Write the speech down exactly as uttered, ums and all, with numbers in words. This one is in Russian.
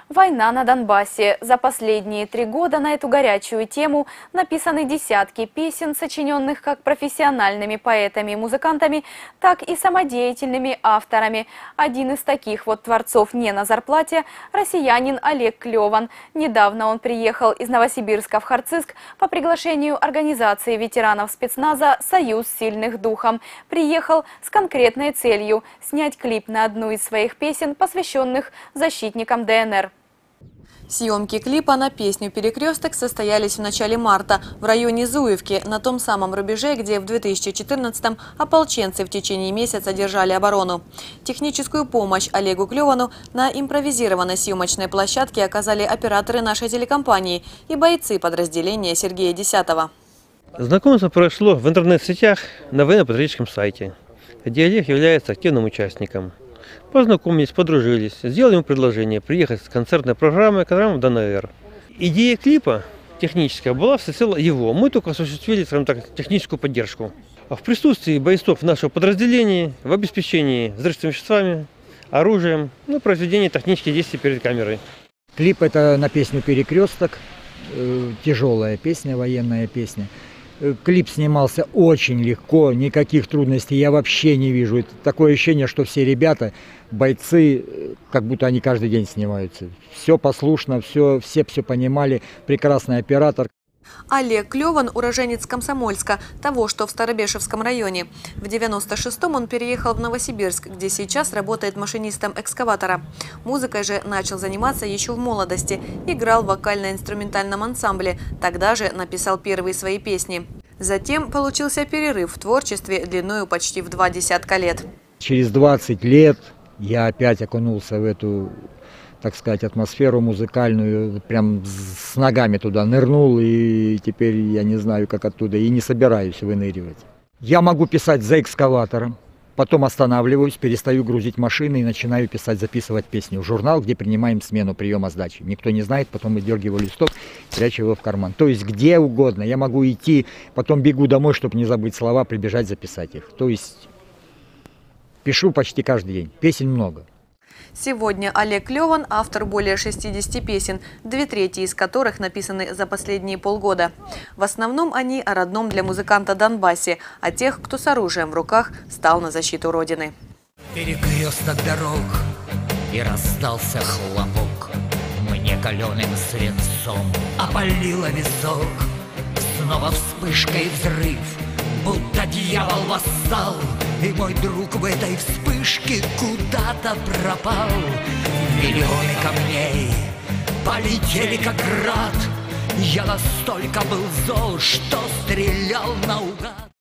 Война на Донбассе. За последние три года на эту горячую тему написаны десятки песен, сочиненных как профессиональными поэтами и музыкантами, так и самодеятельными авторами. Один из таких вот творцов не на зарплате – россиянин Олег Клеван. Недавно он приехал из Новосибирска в Харциск по приглашению организации ветеранов спецназа «Союз сильных духом». Приехал с конкретной целью – снять клип на одну из своих песен, посвященных защитникам Дэ Эн Эр. Съемки клипа на песню «Перекресток» состоялись в начале марта в районе Зуевки, на том самом рубеже, где в две тысячи четырнадцатом ополченцы в течение месяца держали оборону. Техническую помощь Олегу Клевану на импровизированной съемочной площадке оказали операторы нашей телекомпании и бойцы подразделения Сергея Десятого. Знакомство прошло в интернет-сетях на военно-патриотическом сайте, где Олег является активным участником. Познакомились, подружились, сделали ему предложение приехать с концертной программой к нам в Дэ Эн Эр. Идея клипа техническая была всецело его. Мы только осуществили, скажем так, техническую поддержку. В присутствии бойцов нашего подразделения, в обеспечении взрывчатыми веществами, оружием, ну, произведении технических действий перед камерой. Клип это на песню «Перекресток», э, тяжелая песня, военная песня. Клип снимался очень легко, никаких трудностей я вообще не вижу. Это такое ощущение, что все ребята, бойцы, как будто они каждый день снимаются. Все послушно, все, все все понимали, прекрасный оператор. Олег Клеван – уроженец Комсомольска, того, что в Старобешевском районе. В девяносто шестом он переехал в Новосибирск, где сейчас работает машинистом экскаватора. Музыкой же начал заниматься еще в молодости. Играл в вокально-инструментальном ансамбле. Тогда же написал первые свои песни. Затем получился перерыв в творчестве длиною почти в два десятка лет. Через двадцать лет я опять окунулся в эту, так сказать, атмосферу музыкальную, прям с ногами туда нырнул, и теперь я не знаю, как оттуда, и не собираюсь выныривать. Я могу писать за экскаватором, потом останавливаюсь, перестаю грузить машины и начинаю писать, записывать песни в журнал, где принимаем смену приема сдачи. Никто не знает, потом выдергиваю листок, прячу его в карман. То есть где угодно. Я могу идти, потом бегу домой, чтобы не забыть слова, прибежать, записать их. То есть пишу почти каждый день, песен много. Сегодня Олег Клеван – автор более шестидесяти песен, две трети из которых написаны за последние полгода. В основном они о родном для музыканта Донбассе, о тех, кто с оружием в руках стал на защиту Родины. Перекресток дорог, и раздался хлопок. Мне каленым свинцом опалило висок. Снова вспышка и взрыв, будто дьявол восстал. И мой друг в этой вспышке куда-то пропал. Миллионы камней полетели как град. Я настолько был зол, что стрелял наугад.